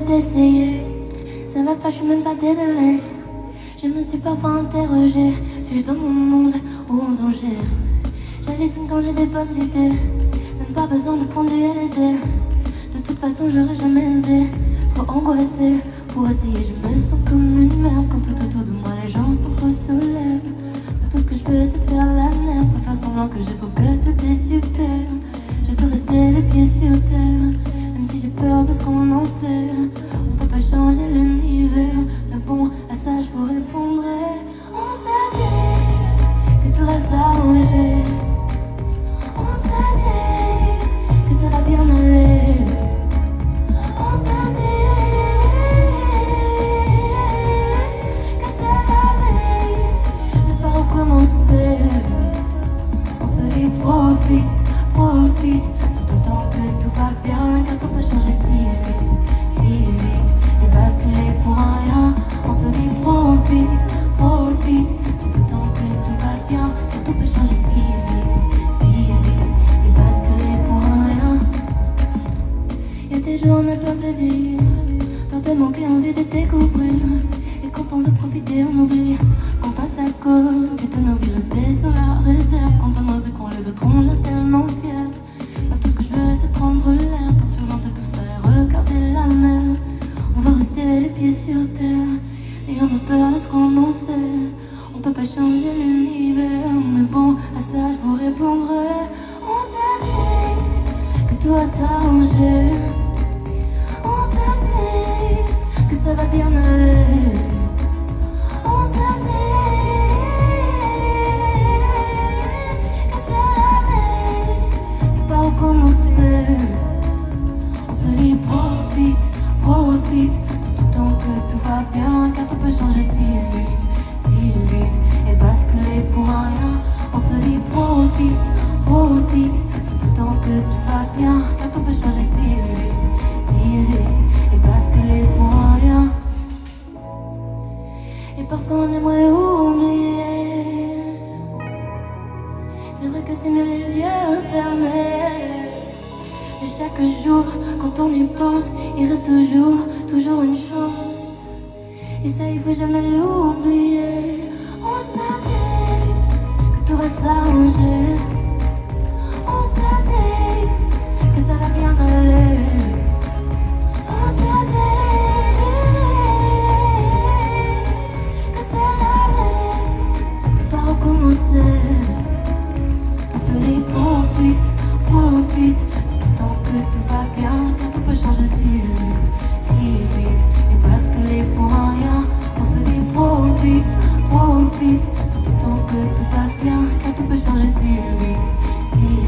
tout essayer. Ça va pas, je suis même pas désolée. Je me suis parfois interrogée. Suis-je dans mon monde ou en danger? J'hallucine quand j'ai des bonnes idées. Même pas besoin de prendre du LSD. De toute façon j'aurais jamais osé. Trop angoissée pour essayer. Je me sens comme une merde quand tout autour de moi les gens sont trop solaires. Tout ce que je veux c'est faire la nerve. Pour faire semblant que je trouve que tout est super. Je veux rester les pieds sur terre. Même si j'ai peur de ce qu'on en fait. On peut pas changer l'univers. Mais bon, à ça je vous répondrai. On savait que tout va s'arranger. On savait que ça va bien aller. On savait que c'est la veille de pas recommencer. On se dit profite, profite. Surtout tant que tout va bien, car tout peut changer si vite, et basculer pour rien. On se dit profite, profite. Surtout tant que tout va bien, car tout peut changer si vite, et basculer pour rien. Y'a des jours on a peur de vivre, peur de manquer, envie de découvrir. Et quand on veut profiter, on oublie qu'on passe à côté de nos vies, rester sur la réserve. Quand on ose et quand les autres ont l'air tellement fiers. Moi tout ce que je veux c'est prendre l'air, partout loin de tout ça et regarder la mer. On va rester les pieds sur terre, et on a peur de ce qu'on en fait. On peut pas changer l'univers, mais bon, à ça je vous répondrai. On savait que tout va s'arranger. On savait que ça va bien aller. On savait que c'est la veille de pas recommencer. On se dit profite, profite. Surtout tant que tout va bien, car tout peut changer si vite, et basculer pour rien. On se dit profite, profite. Surtout tant que tout va bien, car tout peut changer si vite, et basculer pour rien. Et parfois on aimerait oublier. C'est vrai que c'est mieux les yeux fermés. Et chaque jour, quand on y pense, il reste toujours une chance. Et ça il faut jamais l'oublier. On savait que tout va s'arranger. On savait que ça va bien aller. On savait que c'est la veille de pas recommencer. On se dit profite, profite. Surtout tant que tout va bien, car tout peut changer si vite, et basculer pour rien. On se dit profite, profite. Surtout tant que tout va bien, car tout peut changer si vite,